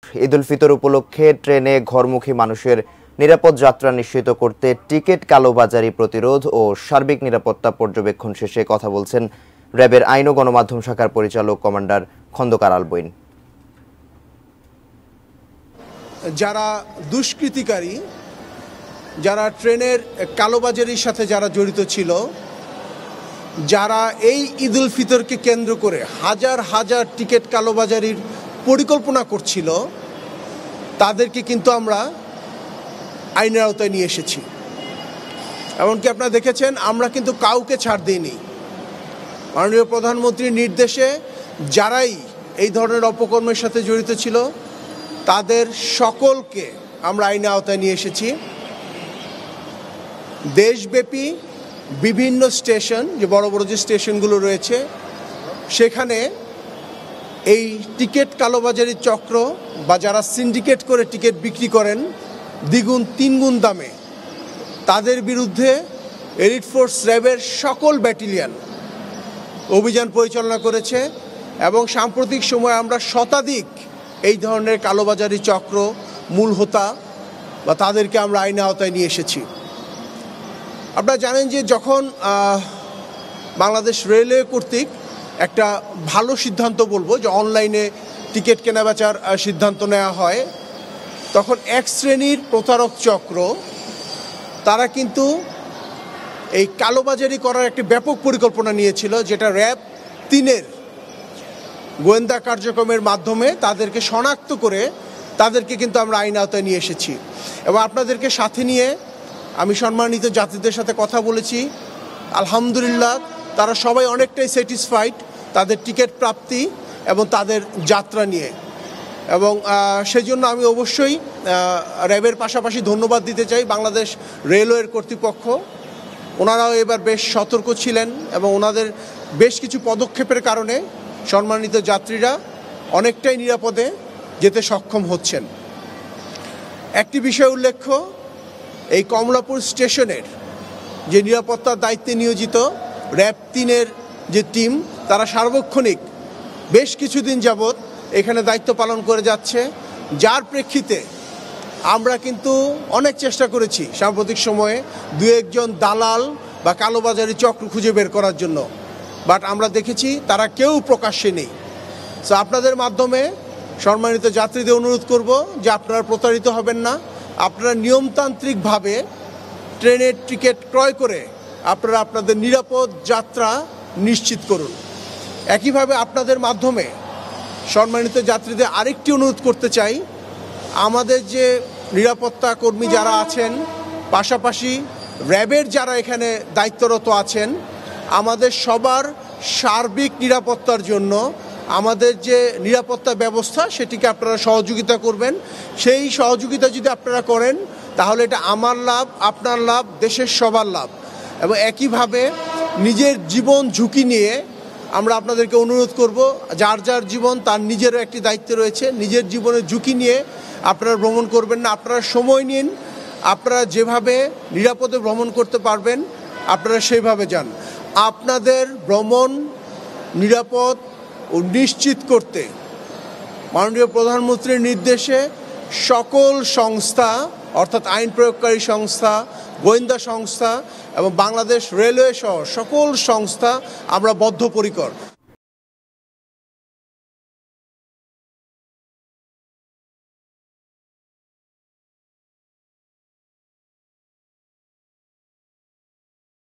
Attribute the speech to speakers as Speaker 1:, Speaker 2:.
Speaker 1: ঈদুল ফিতর উপলক্ষে ট্রেনে ঘরমুখী মানুষের নিরাপদ যাত্রা নিশ্চিত করতে টিকিট কালোবাজারি প্রতিরোধ ও সার্বিক নিরাপত্তা পর্যবেক্ষণ শেষে কথা বলছেন র্যাবের আইন ও গণমাধ্যম শাখার পরিচালক কমান্ডার খন্দকার আলবইন।
Speaker 2: যারা দুষ্কৃতিকারী, যারা ট্রেনের কালোবাজারির সাথে যারা জড়িত ছিল, যারা এই ঈদুল ফিতরকে কেন্দ্র করে হাজার হাজার টিকিট কালোবাজারির পরিকল্পনা করছিল, তাদেরকে কিন্তু আমরা আইনের আওতায় নিয়ে এসেছি। এমনকি আপনারা দেখেছেন, আমরা কিন্তু কাউকে ছাড় দিইনি। মাননীয় প্রধানমন্ত্রীর নির্দেশে যারাই এই ধরনের অপকর্মের সাথে জড়িত ছিল, তাদের সকলকে আমরা আইনের আওতায় নিয়ে এসেছি। দেশব্যাপী বিভিন্ন স্টেশন, যে বড় বড় যে স্টেশনগুলো রয়েছে, সেখানে এই টিকিট কালোবাজারির চক্র বা যারা সিন্ডিকেট করে টিকিট বিক্রি করেন দ্বিগুণ তিনগুণ দামে, তাদের বিরুদ্ধে এলিট ফোর্স র্যাবের সকল ব্যাটালিয়ন অভিযান পরিচালনা করেছে এবং সাম্প্রতিক সময়ে আমরা শতাধিক এই ধরনের কালোবাজারি চক্র মূল হোতা বা তাদেরকে আমরা আইনের আওতায় নিয়ে এসেছি। আপনারা জানেন যে যখন বাংলাদেশ রেলওয়ে কর্তৃক একটা ভালো সিদ্ধান্ত বলবো, যে অনলাইনে টিকিট কেনাবেচার সিদ্ধান্ত নেওয়া হয়, তখন এক শ্রেণীর প্রতারক চক্র তারা কিন্তু এই কালোবাজারি করার একটি ব্যাপক পরিকল্পনা নিয়েছিল, যেটা র্যাব 3-এর গোয়েন্দা কার্যক্রমের মাধ্যমে তাদেরকে শনাক্ত করে তাদেরকে কিন্তু আমরা আইন আওতায় নিয়ে এসেছি। এবং আপনাদেরকে সাথে নিয়ে আমি সম্মানিত যাত্রীদের সাথে কথা বলেছি। আলহামদুলিল্লাহ, তারা সবাই অনেকটাই স্যাটিসফাইড তাদের টিকিট প্রাপ্তি এবং তাদের যাত্রা নিয়ে। এবং সেই জন্য আমি অবশ্যই র্যাবের পাশাপাশি ধন্যবাদ দিতে চাই বাংলাদেশ রেলওয়ের কর্তৃপক্ষ। ওনারাও এবার বেশ সতর্ক ছিলেন এবং ওনাদের বেশ কিছু পদক্ষেপের কারণে সম্মানিত যাত্রীরা অনেকটাই নিরাপদে যেতে সক্ষম হচ্ছেন। একটি বিষয় উল্লেখ্য, এই কমলাপুর স্টেশনের যে নিরাপত্তার দায়িত্বে নিয়োজিত র্যাব 3-এর যে টিম, তারা সার্বক্ষণিক বেশ কিছুদিন যাবৎ এখানে দায়িত্ব পালন করে যাচ্ছে, যার প্রেক্ষিতে আমরা কিন্তু অনেক চেষ্টা করেছি সাম্প্রতিক সময়ে 2-1 দালাল বা কালোবাজারি চক্র খুঁজে বের করার জন্য, বাট আমরা দেখেছি তারা কেউ প্রকাশ্যে নেই। সো আপনাদের মাধ্যমে সম্মানিত যাত্রীদের অনুরোধ করব যে আপনারা প্রতারিত হবেন না। আপনারা নিয়মতান্ত্রিকভাবে ট্রেনের টিকিট ক্রয় করে আপনারা আপনাদের নিরাপদ যাত্রা নিশ্চিত করুন। একইভাবে আপনাদের মাধ্যমে সম্মানিত যাত্রীদের আরেকটি অনুরোধ করতে চাই, আমাদের যে নিরাপত্তা কর্মী যারা আছেন, পাশাপাশি র্যাবের যারা এখানে দায়িত্বরত আছেন, আমাদের সবার সার্বিক নিরাপত্তার জন্য আমাদের যে নিরাপত্তা ব্যবস্থা, সেটিকে আপনারা সহযোগিতা করবেন। সেই সহযোগিতা যদি আপনারা করেন, তাহলে এটা আমার লাভ, আপনার লাভ, দেশের সবার লাভ। এবং একইভাবে নিজের জীবন ঝুঁকি নিয়ে আমরা আপনাদেরকে অনুরোধ করব, যার যার জীবন তার নিজেরও একটি দায়িত্ব রয়েছে, নিজের জীবনের ঝুঁকি নিয়ে আপনারা ভ্রমণ করবেন না। আপনারা সময় নিন, আপনারা যেভাবে নিরাপদে ভ্রমণ করতে পারবেন আপনারা সেইভাবে যান। আপনাদের ভ্রমণ নিরাপদ ও নিশ্চিত করতে মাননীয় প্রধানমন্ত্রীর নির্দেশে সকল সংস্থা, অর্থাৎ আইন প্রয়োগকারী সংস্থা, গোয়েন্দা সংস্থা এবং বাংলাদেশ রেলওয়ে সহ সকল সংস্থা আমরা বদ্ধপরিকর।